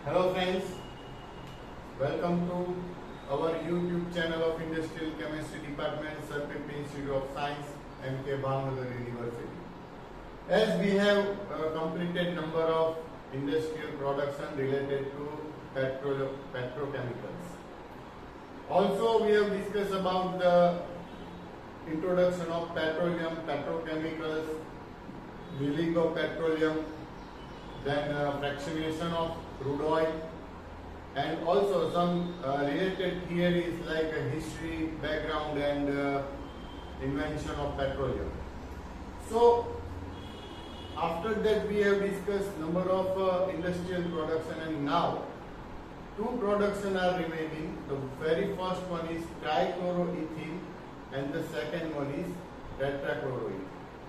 Hello friends, welcome to our YouTube channel of Industrial Chemistry Department, Sir Pimpri Institute of Science, MK Bhavnagar University. As we have completed number of industrial production related to petrochemicals. Also we have discussed about the introduction of petroleum, petrochemicals, drilling of petroleum, then fractionation of crude oil, and also some related theories like history, background, and invention of petroleum. So after that we have discussed number of industrial production, and now two production are remaining. The very first one is trichloroethene and the second one is tetrachloroethene.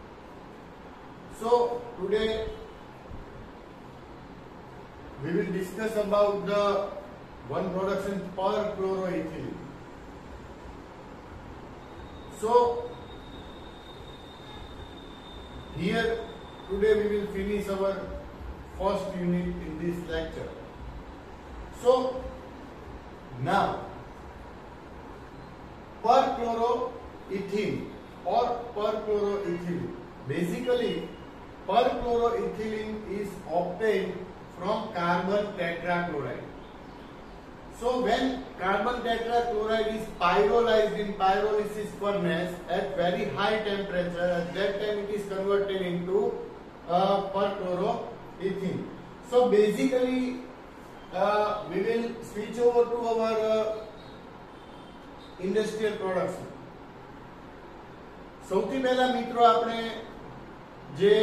So today we will discuss about the one production perchloroethylene. So here today we will finish our first unit in this lecture. So now perchloroethene or perchloroethylene, basically perchloroethylene is obtained from carbon tetrachloride. So when carbon tetrachloride is pyrolyzed in pyrolysis furnace at very high temperature, at that time it is converted into perchloroethene. So basically we will switch over to our industrial production. સૌથી પહેલા મિત્રો આપણે જે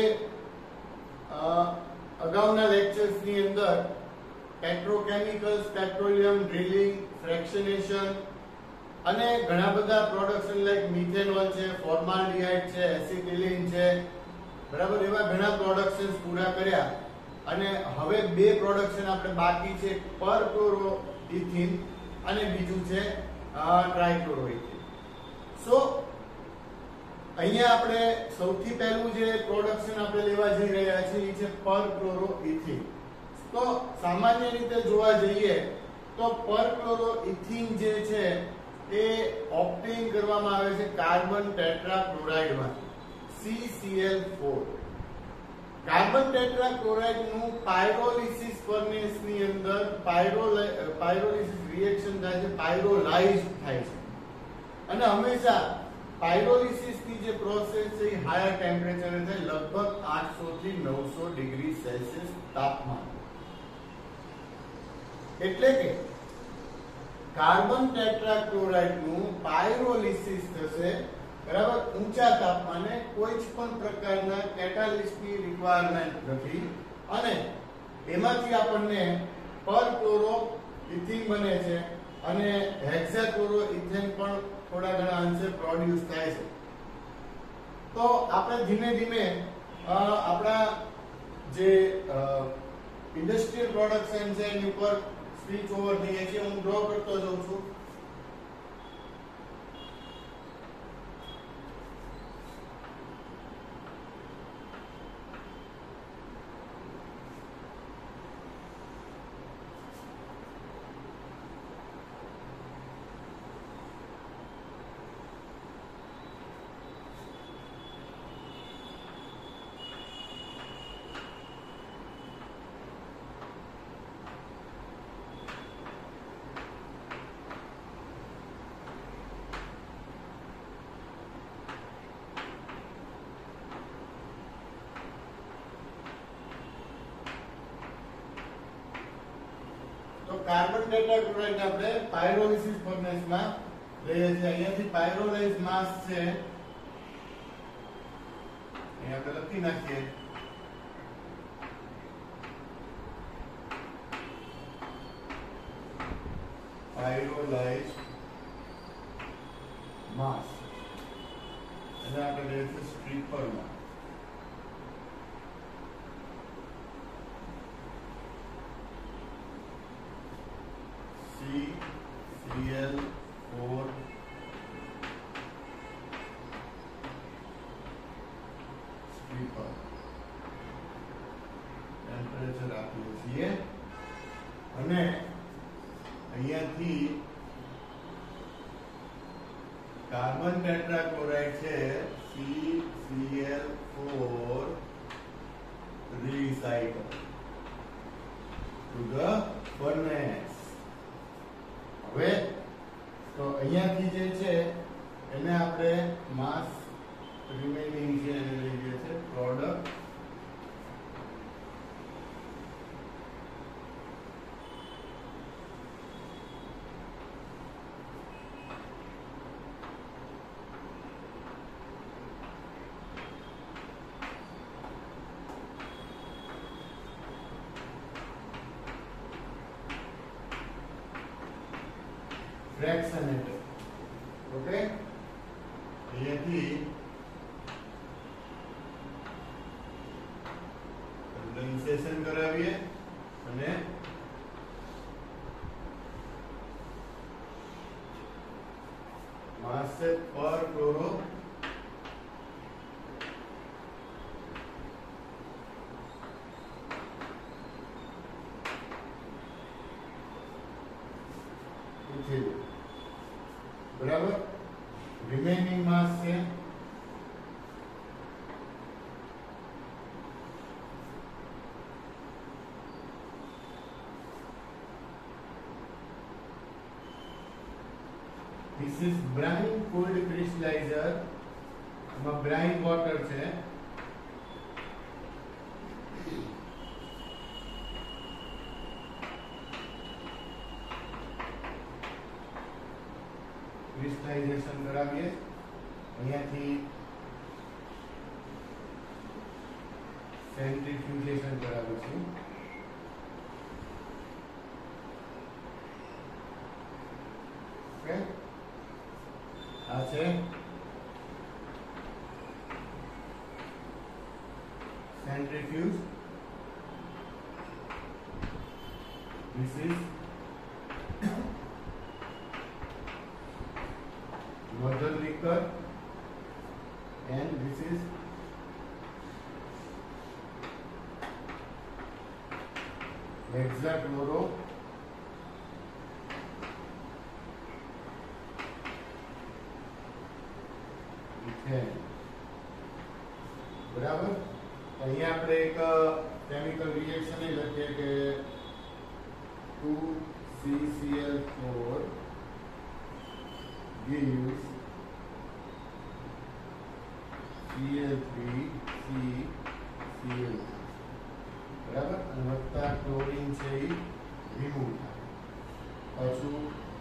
અગાઉના lectures ની અંદર petrochemicals, petroleum, drilling, ફ્રેક્શનેશન અને ઘણા બધા પ્રોડક્શન લાઈક મિથેનોલ છે, ફોર્માલ્ડિહાઇડ છે, એસિટિલિન છે, બરાબર, એવા ઘણા પ્રોડક્શન્સ પૂરા કર્યા. અને હવે બે પ્રોડક્શન આપણે બાકી છે, પરક્લોરોઇથીન અને બીજું છે ટ્રાઇક્લોરોઇથીન. સો અહીંયા આપણે સૌથી પહેલું જે પ્રોડક્શન આપણે લેવા જઈ રહ્યા છીએ એ છે પરક્લોરોઇથીન. તો સામાન્ય રીતે જોવા જઈએ તો પરક્લોરોઇથીન જે છે એ ઓબ્ટેન કરવામાં આવે છે કાર્બન ટેટ્રાક્લોરાઇડમાંથી, CCl4. કાર્બન ટેટ્રાક્લોરાઇડ નું પાયરોલિસિસ ફર્નેસ ની અંદર પાયરોલિસિસ રિએક્શન થાય છે, પાયરોલાઇઝ થાય છે. અને હંમેશા પાયરોલિસિસ ની જે પ્રોસેસ છે એ હાયર ટેમ્પરેચરે થાય, લગભગ 800 થી 900 ડિગ્રી સેલ્સિયસ તાપમાન. એટલે કે કાર્બન ટેટ્રાક્લોરાઇડ નું પાયરોલિસિસ થશે, બરાબર, ઊંચા તાપમાને. કોઈ જ પણ પ્રકારના કેટાલિસ્ટ ની રિક્વાયરમેન્ટ નથી અને એમાંથી આપણને પરક્લોરોઇથીન બને છે અને હેક્સાક્લોરોઇથેન પણ થોડા ઘણા અંશે પ્રોડ્યુસ થાય છે. તો આપણે ધીમે ધીમે આપણા જે ઇન્ડસ્ટ્રીયલ પ્રોડક્શન છે એની ઉપર સ્વિચ ઓવર થઈએ છીએ. હું ડ્રો કરતો જાઉં છું. તો કાર્બન ટેટ્રાક્લોરાઇડ આપણે પાયરોલિસિસ ફર્નેસ માં લઈએ છીએ. અહીંયાથી પાયરોલાઇઝ માસ છે, અહીંયા આપણે લખી નાખીએ પાયરોલાઇઝ માસ, અને આપણે લઈએ છીએ સ્ટ્રીપર માં. CCl4 સ્ટ્રીપર ટેમ્પરેચર આપીએ છીએ અને અહીંયાથી કાર્બન ટેટ્રાક્લોરાઇડ છે CCl4 recycle to the furnace. હવે તો અહીંયાથી જે છે એને આપણે માસ રિમેનિંગ છે એને લઈએ છે પ્રોડક્ટ fractionated. Okay, અહીંયાથી કન્ડેન્સેશન કરાવીએ અને માસ છે પર ક્લોરો બરાબર. રિમેનિંગ માસ છે this is brine cooled crystallizer. આમાં brine water છે ક્રિસ્ટલાઇઝેશન કરાવીએ અહીંયાથી સેન્ટ્રીફ્યુગેશન કરાવીશું ઓકે આ છે centrifuge this is mother liquor and this is hexachloro ethane. બરાબર. અહીંયા આપણે એક કેમિકલ રિએક્શન એ લખીએ કે 2CCl4 gives Cl3CCl. બરાબર. અને વત્તા ક્લોરીન છે એ રિમૂવ થાય પાછું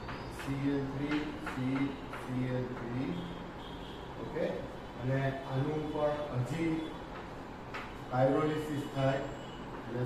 Cl3CCl3 ઓકે. અને આનું પણ હજી પાયરોલિસિસ થાય એટલે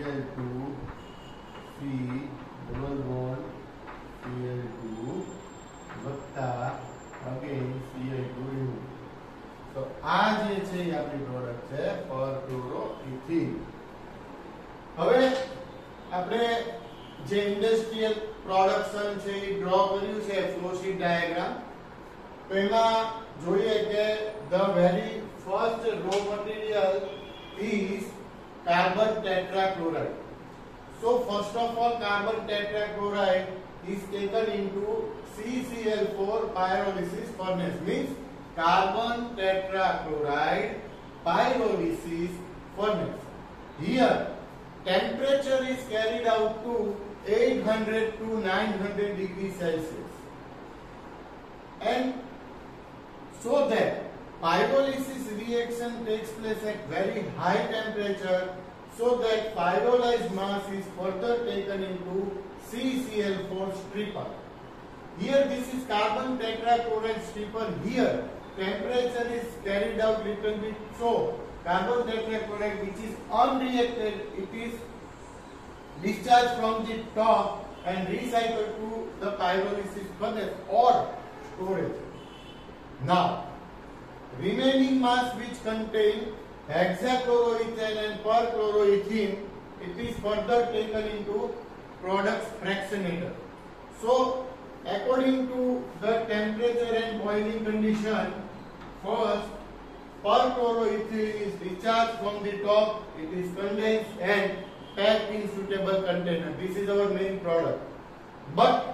Cl2C ડબલ બોન્ડ Cl2 વત્તા અગેન Cl2 રિમૂવ. તો આ જે છે એ આપણી પ્રોડક્ટ છે પરક્લોરોઇથિન. હવે આપણે જે ઇન્ડસ્ટ્રીયલ પ્રોડક્શન છે એ ડ્રો કર્યું છે ફ્લોશીટ ડાયાગ્રામ. તો એમાં જોઈએ કે the very first raw material is carbon tetrachloride. So first of all carbon tetrachloride is taken into CCl4 pyrolysis furnace, means carbon tetrachloride pyrolysis furnace. Here temperature is carried out to 800 to 900 degrees Celsius, and so that pyrolysis reaction takes place at very high temperature, so that pyrolyzed mass is further taken into CCl4 stripper. Here this is carbon tetrachloride stripper. Here temperature is carried out little bit, so carbon tetrachloride which is unreacted, it is discharged from the top and recycled to the pyrolysis furnace or storage. Now remaining mass which contain hexachloroethane and perchloroethene, it is further taken into products fractionator. So according to the temperature and boiling condition, first perchloroethene is discharged from the top, it is condensed and packed in suitable container. This is our main product. But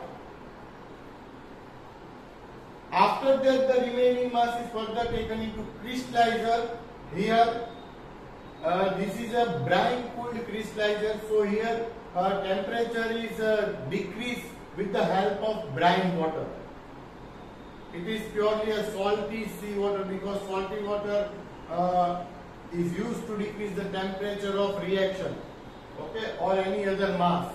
after that, the remaining mass is further taken into crystallizer. Here, this is a brine-cooled crystallizer. So here, temperature is decreased with the help of brine water. It is purely a salty seawater because salty water is used to decrease the temperature of reaction, okay, or any other mass.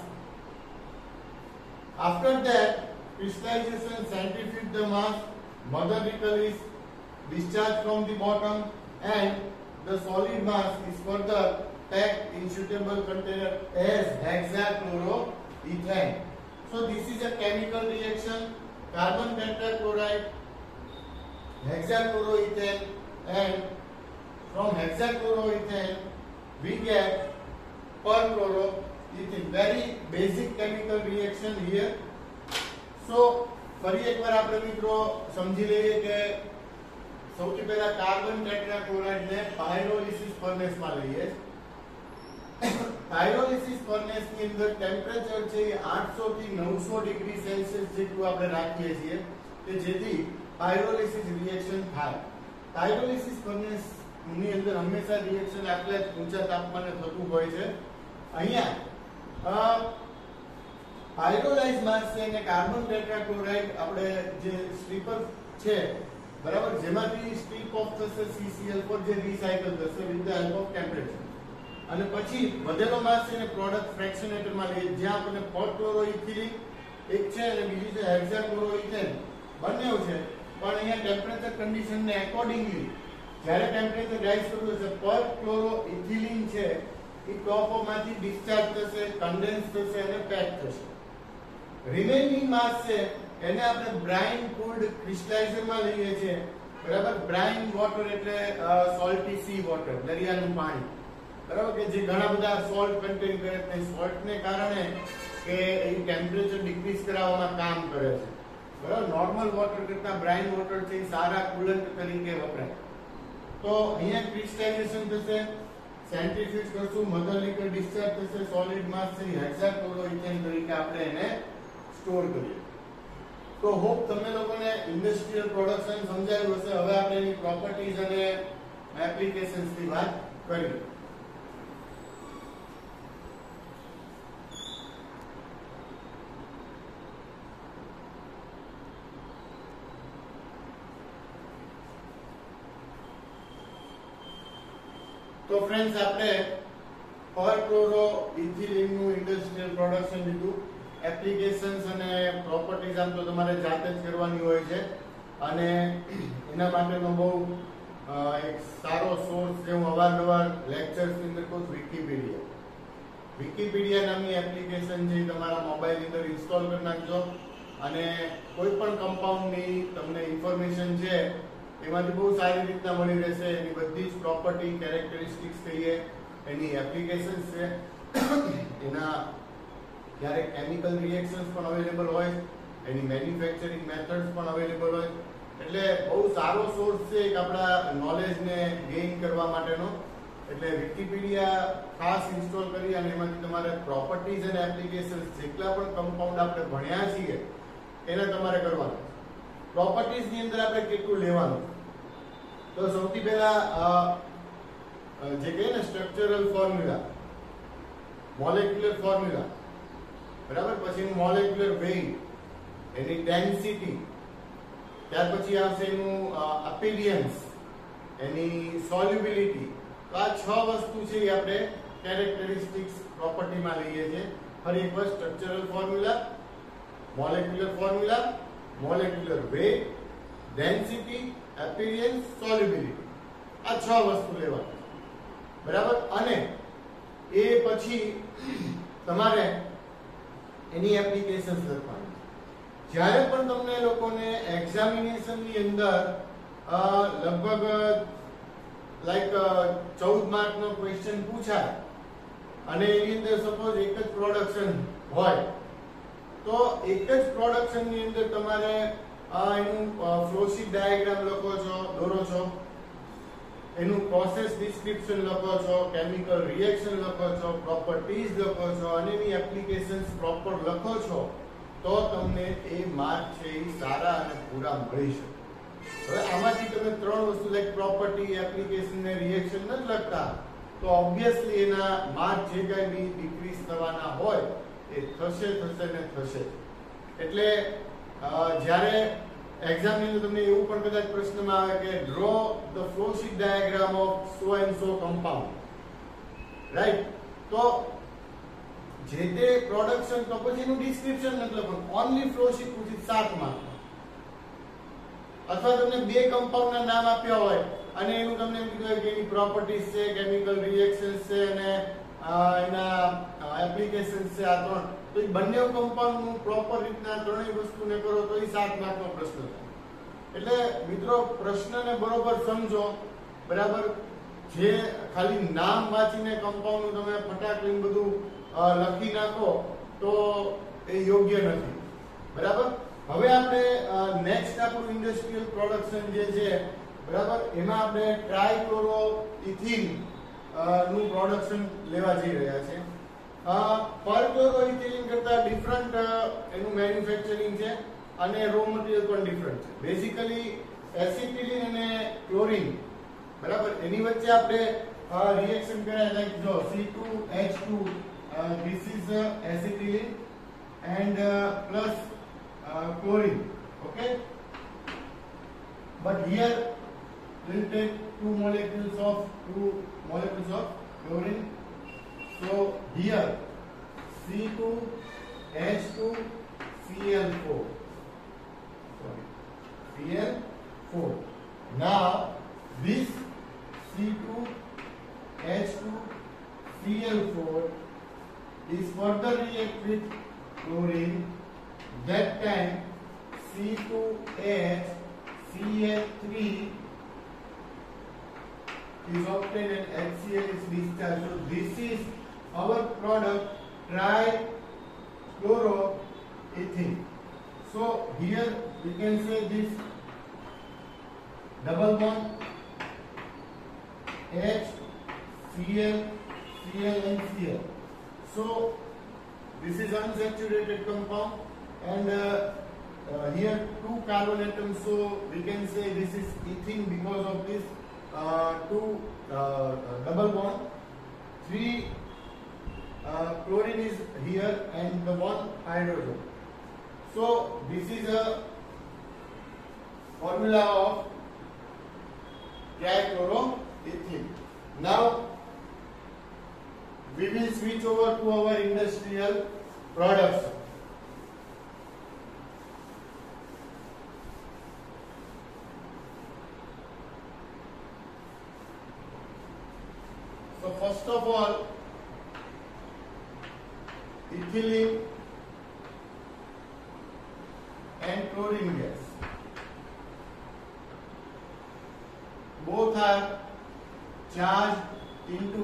After that, crystallization centrifuge the mass, mother nickel is discharged from the bottom, and the solid mass is further packed in suitable container as hexachloroethane. So this is a chemical reaction. Carbon tetrachloride, hexachloroethane, and from hexachloroethane we get perchloroethane. Very basic chemical reaction here. So ફરી એકવાર આપણે મિત્રો સમજી લઈએ કે સૌથી પહેલા carbon tetrachloride ને પાયરોલિસિસ ફર્નેસ માં લઈએ. પાયરોલિસિસ ફર્નેસ ની અંદર ટેમ્પરેચર છે 800 થી 900 ડિગ્રી સેલ્સિયસ જેટલું આપણે રાખીએ છીએ કે જેથી પાયરોલિસિસ રિએક્શન થાય. પાયરોલિસિસ ફર્નેસ ની અંદર હંમેશા રિએક્શન આટલા જ ઊંચા તાપમાને થતું હોય છે. અહીંયા પાયરોલાઇઝ માસ છે અને કાર્બન ટેટ્રાક્લોરાઇડ આપણે જે સ્ટ્રીપર છે બરાબર, જેમાંથી સ્ટ્રીપ ઓફ થશે CCl4 જે રિસાયકલ થશે with the help of temperature, અને પછી વધેલો માસ છે ને પ્રોડક્ટ ફ્રેક્શનેટર માં લઈએ જ્યાં આપણને પરક્લોરોઇથિલિન એક છે અને બીજી છે હેક્સાક્લોરોઇથેન બંનેવ છે. પણ અહીંયા ટેમ્પરેચર કન્ડિશન ને એકોર્ડિંગલી જ્યારે ટેમ્પરેચર રાઇઝ કરવું છે પરક્લોરોઇથિલિન છે એ ટોપ માંથી ડિસ્ચાર્જ થશે, કન્ડેન્સ થશે અને પેક થશે. રિમેઇનિંગ માસ છે એને આપણે બ્રાઇન કૂલ્ડ ક્રિસ્ટલાઇઝર માં લઈએ છીએ બરાબર. બ્રાઇન વોટર એટલે સોલ્ટી સી વોટર, દરિયાનું પાણી બરાબર, કે જે ઘણા બધા સોલ્ટ કન્ટેન કરે છે. સોલ્ટ ને કારણે કે એ ટેમ્પરેચર ડિક્રીઝ કરાવવામાં કામ કરે છે બરાબર. નોર્મલ વોટર કરતા બ્રાઇન વોટર છે એ સારા કુલન્ટ તરીકે વપરાય. તો અહીંયા ક્રિસ્ટલાઇઝેશન થશે, સેન્ટ્રીફ્યુજ કરશું, મધર લિક્વિડ ડિસ્ચાર્જ થશે, સોલિડ માસ છે હેક્સાક્લોરોઇથેન તરીકે આપણે એને સ્ટોર કરીએ. તો હોપ તમને લોકોને ઇન્ડસ્ટ્રીયલ પ્રોડક્શન સમજાયું હશે. હવે આપણે એની પ્રોપર્ટીઝ અને એપ્લિકેશન્સ ની વાત કરીએ. તો ફ્રેન્ડ્સ આપણે પરક્લોરોઇથિલિન નું ઇન્ડસ્ટ્રીયલ પ્રોડક્શન લીધું. એપ્લિકેશન્સ અને પ્રોપર્ટીઝ આમ તો તમારે જાતે જ કરવાની હોય છે, અને એના માટેનો બહુ એક સારો સોર્સ જે હું અવારનવાર લેક્ચર્સ ની અંદર કહું, વિકીપીડિયા. વિકીપીડિયા નામની એપ્લિકેશન છે તમારા મોબાઈલ ની અંદર ઇન્સ્ટોલ કરી નાખજો, અને કોઈ પણ કમ્પાઉન્ડની તમને ઇન્ફોર્મેશન છે એમાંથી બહુ સારી રીતના મળી રહેશે. એની બધી જ પ્રોપર્ટી, કેરેક્ટરિસ્ટિક્સ કહીએ, એની એપ્લિકેશન્સ છે, એના ક્યારેક કેમિકલ રિએક્શન્સ પણ અવેલેબલ હોય, એની મેન્યુફેક્ચરિંગ મેથડ્સ પણ અવેલેબલ હોય. એટલે બહુ સારો સોર્સ છે એક આપણા નોલેજને ગેઇન કરવા માટેનો. એટલે વિકીપીડિયા ખાસ ઇન્સ્ટોલ કરી અને એમાંથી તમારે પ્રોપર્ટીઝ અને એપ્લિકેશન્સ જેટલા પણ કમ્પાઉન્ડ આપણે ભણ્યા છીએ એને તમારે કરવાનું. પ્રોપર્ટીઝ ની અંદર આપણે કેટલું લેવાનું, તો સૌથી પહેલા જે કહીએ ને સ્ટ્રક્ચરલ ફોર્મ્યુલા, મોલેક્યુલર ફોર્મ્યુલા બરાબર, પછી મોલેક્યુલર વેઇટ, એની ડેન્સિટી, ત્યાર પછી આવશે એનું અપીરિયન્સ, એની સોલ્યુબિલિટી. તો આ 6 વસ્તુ છે એ આપણે કેરેક્ટરિસ્ટિક્સ પ્રોપર્ટીમાં લઈએ છીએ. ફરી એકવાર structural formula, molecular formula, molecular weight, density, appearance, solubility. આ 6 વસ્તુ લેવાની બરાબર. અને એ પછી તમારે એની એપ્લિકેશન્સ લખવાની. જ્યારે પણ તમને લોકોને એક્ઝામિનેશન ની અંદર લગભગ લાઈક 14 માર્ક નો ક્વેશ્ચન પૂછાય અને એની અંદર સપોઝ એક જ પ્રોડક્શન હોય, તો એક જ પ્રોડક્શન ની અંદર તમારે એનું ફ્લોશીટ ડાયાગ્રામ લખો છો, દોરો છો એનું પ્રોસેસ ડિસ્ક્રિપ્શન લખો છો, કેમિકલ રિએક્શન લખો છો, પ્રોપર્ટીઝ લખો છો અને એની એપ્લિકેશન્સ પ્રોપર લખો છો તો તમને એ માર્ક છે એ સારા અને પૂરા મળી શકે. હવે આમાંથી તમે ત્રણ વસ્તુ લાઈક પ્રોપર્ટી, એપ્લિકેશન ને રિએક્શન નથી લખતા તો ઓબ્વિયસલી એના માર્ક જે કાંઈ બી ડિક્રીઝ થવાના હોય એ થશે ને થશે. એટલે જ્યારે એક્ઝામની અંદર તમને એવું પણ કદાચ પ્રશ્નમાં આવે કે draw the flow sheet diagram of so and so compound, right? તો જે તે પ્રોડક્શન તો પછી એનું ડિસ્ક્રિપ્શન નથી લખવાનું, ઓનલી ફ્લો શીટ પૂછી 7 માર્ક. અથવા તમને બે કમ્પાઉન્ડના નામ આપ્યા હોય અને એનું તમને એમ કીધું કે એની પ્રોપર્ટીઝ છે, કેમિકલ રિએક્શન્સ છે અને એના એપ્લિકેશન્સ છે, આ ત્રણ, તો એ બંને કમ્પાઉન્ડનું પ્રોપર રીતના ત્રણેય વસ્તુને કરો તો એ 7 માર્કનો પ્રશ્ન થાય. એટલે મિત્રો પ્રશ્નને બરોબર સમજો, બરાબર? જે ખાલી નામ વાંચીને કમ્પાઉન્ડનું તમે ફટાક લઈને બધું લખી નાખો તો એ યોગ્ય નથી, બરાબર? હવે આપણે નેક્સ્ટ આપણું ઇન્ડસ્ટ્રીયલ પ્રોડક્શન જે છે, બરાબર, એમાં આપણે ટ્રાયક્લોરોઇથિન નું પ્રોડક્શન લેવા જઈ રહ્યા છે. પરક્લોરોઇથિલિન કરતા ડિફરન્ટ એનું મેન્યુફેક્ચરિંગ છે અને રો મટીરીયલ પણ ડિફરન્ટ છે. બેઝિકલી એસિટિલિન અને ક્લોરીન, બરાબર, એની વચ્ચે આપણે રિએક્શન કર્યા, લાઈક જો C2H2, this is acetylene and plus chlorine, okay? But here we'll take two molecules of chlorine. So here C2H2Cl4, Cl4. Now this C2H2Cl4 is further react with chlorine. That time C2HCl3 is obtained and HCl is discharged. So this is our product trichloroethene. So here we can say this double bond H, Cl, Cl and Cl. So this is unsaturated compound and here two carbon atoms, so we can say this is ethene because of this two double bond. 3 chlorine is here and the 1 hydrogen. So this is a formula of trichloroethene. Now we will switch over to our industrial production. So first of all, ethylene and chlorine gas, both are charged into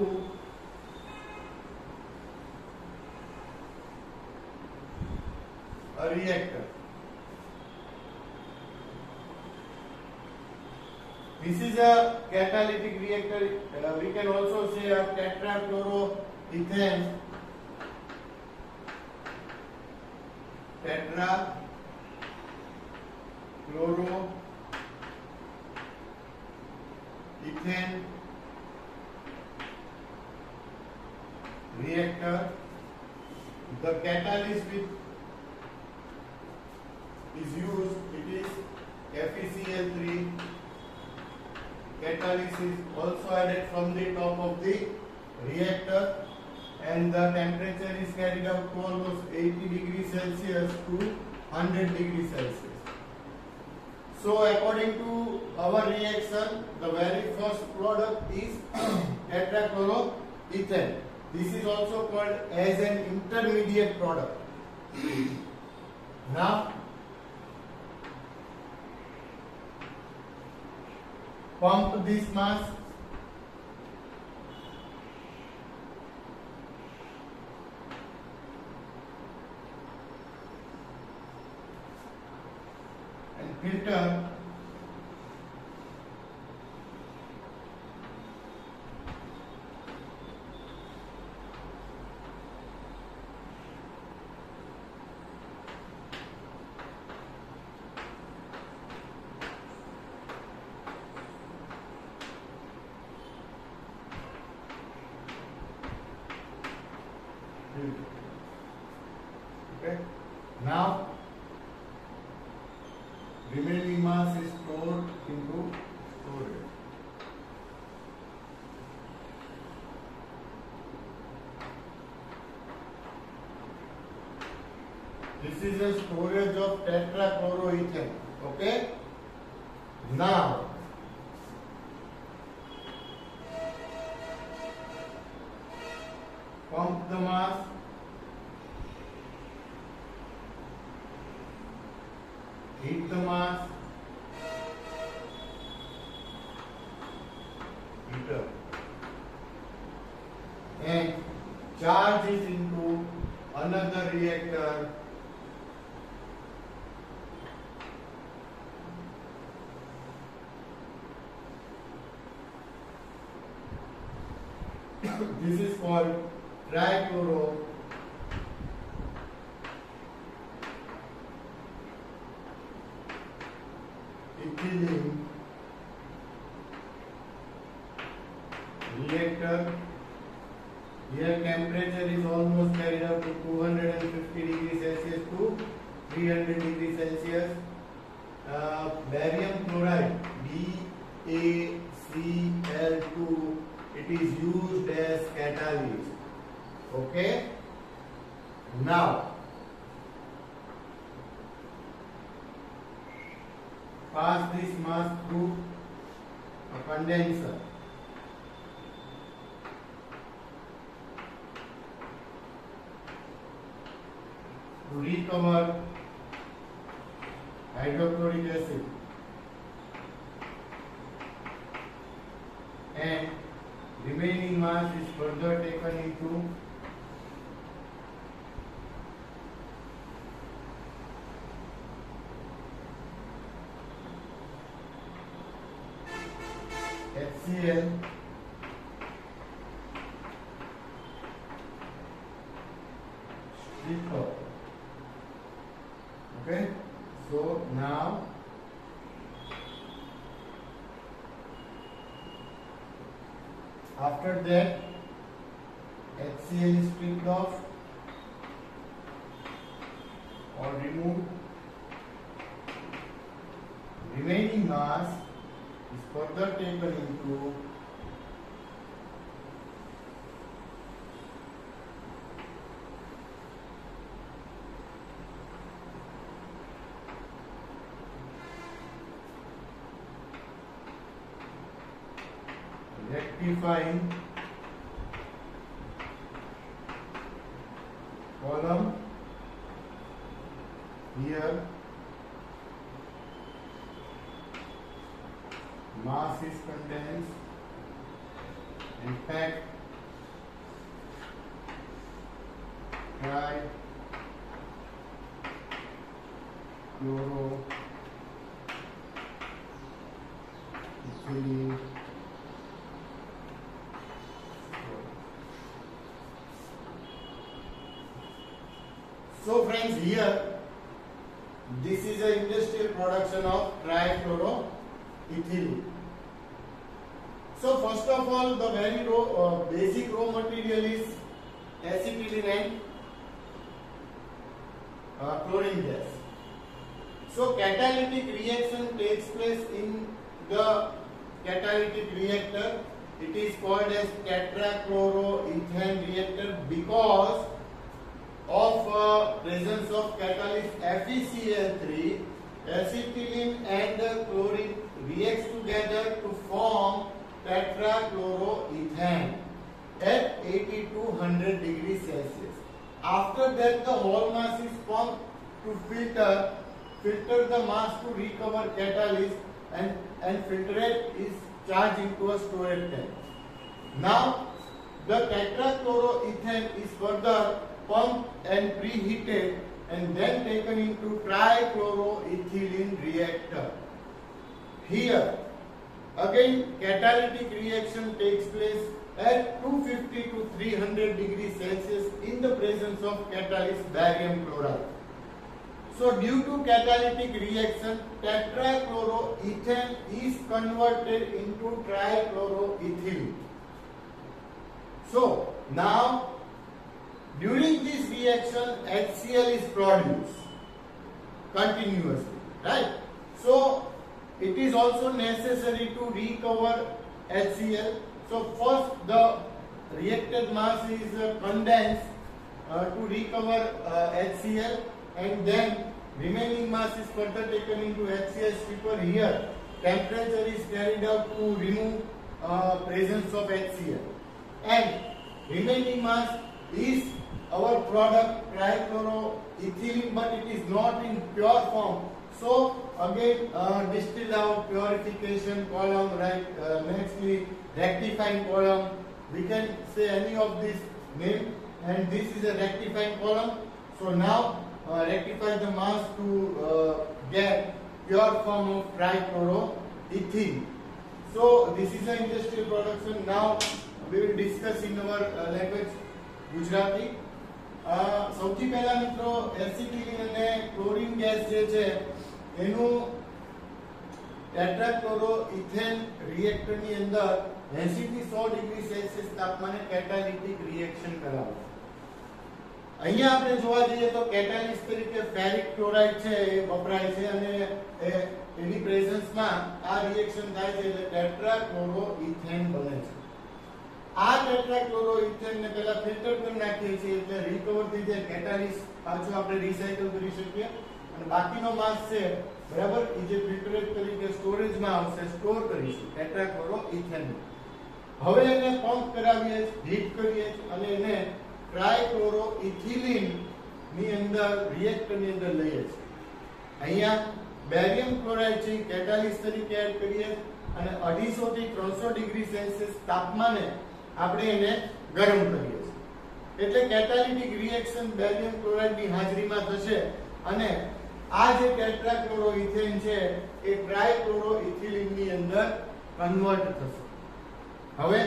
a reactor. This is a catalytic reactor. We can also say a tetrachloroethane. Tetrachloroethane reactor. The catalyst with is used, it is FeCl3. Catalyst is also added from the top of the reactor and the temperature is carried out to almost 80 degrees Celsius to 100 degrees Celsius. So according to our reaction, the very first product is tetrachloroethane. This is also called as an intermediate product. Now pump this mass and filter Okay. Now, remaining mass is stored into storage. This is a storage of tetrachloroethane. Okay. Now, pump the mass. Heat the mass. Heater. And charge it into another reactor. This is called trichloroethylene. Reactor. Here temperature is almost carried up to 250 degrees Celsius to 300 degrees Celsius. Barium chloride BaCl2, it is used as catalyst. Okay. Now pass this mass through a condenser. To recover hydrochloric acid, and remaining mass is further taken into HCl stripper. Okay, so now after that HCl is stripped off or removed. Remaining mass is further taken into rectifying column. Here mass is condensed and packed trichloroethylene. So friends, here this is an industrial production of trichloroethylene. So first of all, the very basic raw material is acetylene and chlorine gas. So catalytic reaction takes place in the catalytic reactor. It is called as tetrachloroethane reactor because of presence of catalyst FeCl3, acetylene and chlorine reacts together to form tetrachloroethane at 80 to 100 degrees Celsius. After that, the whole mass is pumped to filter the mass to recover catalyst, and filtrate is charged into a storage tank. Now, the tetrachloroethane is further pumped and preheated and then taken into trichloroethylene reactor. Here, again catalytic reaction takes place at 250 to 300 degrees Celsius in the presence of catalyst barium chloride. So due to catalytic reaction, tetrachloroethane is converted into trichloroethylene. So now During this reaction, HCl is produced continuously, right? So it is also necessary to recover HCl. So first the reacted mass is condensed to recover HCl, and then remaining mass is further taken into HCl stripper. Here temperature is carried out to remove presence of HCl, and remaining mass is our product trichloroethylene, but it is not in pure form. So again distilled out, purification column, right? Nextly rectifying column, we can say any of this name, and this is a rectifying column. So now rectify the mass to get pure form of trichloroethylene. So this is an industrial production. Now we will discuss in our language Gujarati. સૌથી પહેલા મિત્રો acetylene અને chlorine gas જે છે એનું ટેટ્રાક્લોરોઇથેન રિએક્ટરની અંદર 80 થી 100 degree Celsius તાપમાને કેટાલિટિક રિએક્શન કરાવે. અહીંયા આપણે જોવા જઈએ તો કેટાલિસ્ટ તરીકે ફેરિક ક્લોરાઇડ છે એ વપરાય છે, અને એની પ્રેઝન્સમાં આ રિએક્શન થાય છે એટલે ટેટ્રાક્લોરોઇથેન બને છે. આ ટેટ્રાક્લોરોઇથેન ને પહેલા ફિલ્ટર કરી નાખીએ છીએ એટલે રિકવર થઈ જાય, કેટાલિસ્ટ પાછું આપણે રિસાયકલ કરી શકીએ, અને બાકીનો માસ છે બરાબર એ જે ફિલ્ટરેટ તરીકે સ્ટોરેજમાં આવશે, સ્ટોર કરીશું ટેટ્રાક્લોરોઇથેન. હવે એને પંપ કરાવીએ, હીટ કરીએ અને એને ટ્રાઇક્લોરોઇથિલિન ની અંદર રિએક્ટરની અંદર લઈએ છીએ. અહીંયા બેરિયમ ક્લોરાઇડ છે કેટાલિસ્ટ તરીકે એડ કરીએ અને 250 થી 300 ડિગ્રી સેલ્સિયસ તાપમાને આપણે એને ગરમ કરીએ છીએ. એટલે કેટાલિટિક રિએક્શન બેરિયમ ક્લોરાઇડની હાજરીમાં થશે અને આ જે ટેટ્રાક્લોરોઇથેન છે એ ટ્રાઇક્લોરોઇથિલિનની અંદર કન્વર્ટ થશે. હવે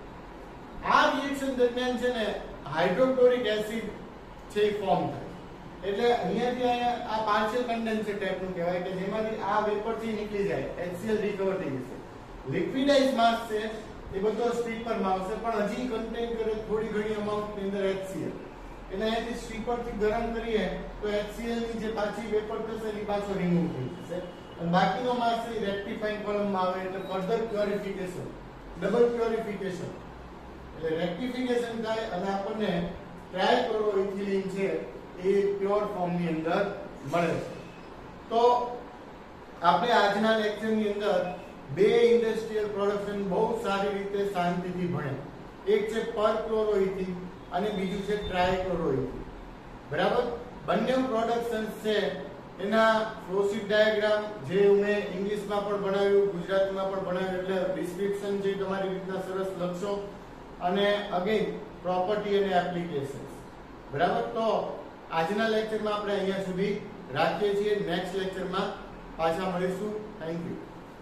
આ રિએક્શન દરમિયાન છે ને હાઇડ્રોક્લોરિક એસિડ છે એ ફોર્મ થાય. એટલે અહીંયાથી અહીંયા આ પાર્શિયલ કન્ડેન્સેટ ટાઈપનું કહેવાય કે જેમાંથી આ વેપરથી નીકળી જાય, HCl રિકવર થઈ જશે. લિક્વિડાઇઝ માસ છે એ બધો સ્ટ્રીપરમાં આવશે, પણ હજી કન્ટેન કરે થોડી ઘણી અમાઉન્ટની અંદર HCl. એટલે અહીંયાથી સ્ટ્રીપરથી ગરમ કરીએ તો HCl ની જે પાછી વેપર થશે એ પાછો રિમૂવ થઈ જશે, અને બાકીનો માસ છે રેક્ટિફાઇંગ કોલમમાં આવે એટલે ફર્ધર પ્યોરિફિકેશન, ડબલ પ્યોરિફિકેશન, એટલે રેક્ટિફિકેશન થાય અને આપણને ટ્રાઇક્લોરોઇથિલિન છે એ પ્યોર ફોર્મની અંદર મળે છે. તો આપણે આજના લેક્ચરની અંદર બે ઇન્ડસ્ટ્રીયલ પ્રોડક્શન બહુ સારી રીતે શાંતિથી ભણ્યા. એક છે પરક્લોરોઇથિન અને બીજું છે ટ્રાઇક્લોરોઇથિન. બરાબર, બંને પ્રોડક્શન છે એના ફ્લોશીટ ડાયાગ્રામ જે મેં ઇંગ્લિશમાં પણ ભણાવ્યું, ગુજરાતીમાં પણ ભણાવ્યું, એટલે ડિસ્ક્રિપ્શન જે તમારી રીતના સરસ લખશો, અને અગેન પ્રોપર્ટી અને એપ્લિકેશન્સ. બરાબર, તો આજના લેક્ચરમાં આપણે અહીંયા સુધી રાખીએ છીએ. નેક્સ્ટ લેક્ચરમાં પાછા મળીશું. Thank you.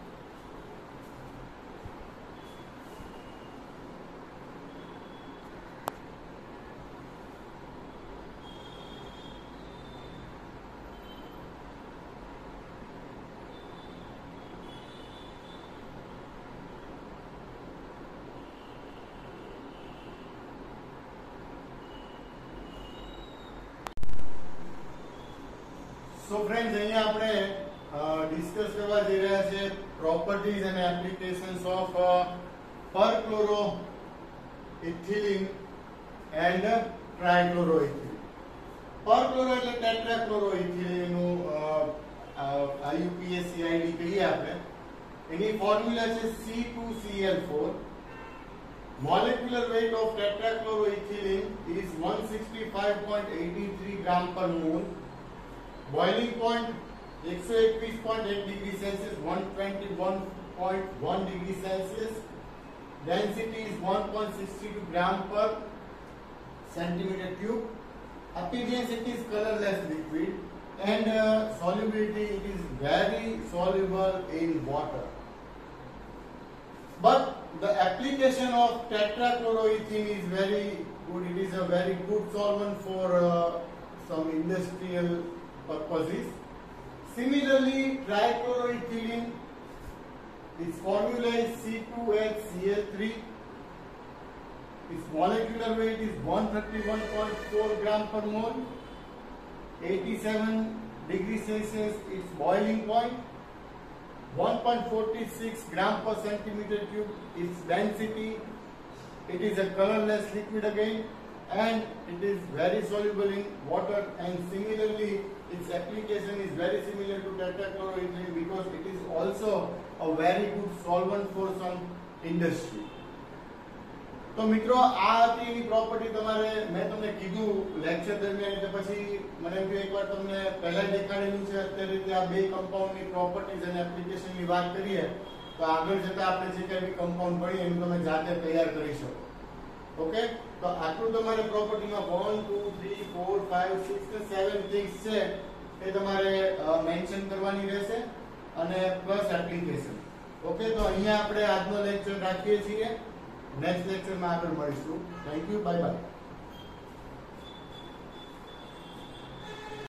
સો ફ્રેન્ડ્સ, અહીંયા આપણે ડિસ્કસ કરવા જઈ રહ્યા છે પ્રોપર્ટીઝ અને applications of perchloroethylene and trichloroethylene. Perchloro એટલે ટેટ્રાક્લોરોઇથિલિનનું IUPACID કહીએ આપણે. એની ફોર્મ્યુલા છે C2Cl4. Molecular weight of tetrachloroethylene is 165.83 gram per mole. Boiling point 121.8 degree Celsius, 121.1 degree Celsius. Density is 1.62 gram per centimeter cube. Appearance, it is colorless liquid, and solubility, it is very soluble in water. But the application of tetrachloroethylene is very good. It is a very good solvent for some industrial purposes. Similarly, trichloroethylene, its formula is C2HCl3. its molecular weight is 131.4 gram per mole, 87 degrees Celsius its boiling point, 1.46 gram per centimeter cube its density. It is a colorless liquid again, and it is very soluble in water, and similarly its application is very similar to tetrachloroethylene because it is also a very good solvent for some industry. તો મિત્રો આ હતી એની property તમારે મેં તમને કીધું lecture દરમિયાન એટલે પછી મને એમ કે એકવાર તમને પહેલા દેખાડેલું છે અત્યારે રીતે આ બે કમ્પાઉન્ડની પ્રોપર્ટીઝ અને એપ્લિકેશનની વાત કરીએ તો આગળ જતા આપણે જે કંઈ બી કમ્પાઉન્ડ ભણીએ એનું તમે જાતે તૈયાર કરી શકો. ઓકે, તો આટલું તમારે પ્રોપર્ટીમાં 1 2 3 4 5 6 ને 7 થિંગ્સ છે એ તમારે મેન્શન કરવાની રહેશે અને પ્લસ એપ્લિકેશન. ઓકે, તો અહીંયા આપણે આજનો લેક્ચર રાખીએ છીએ. નેક્સ્ટ લેક્ચરમાં આગળ મળીશું. Thank you, bye by.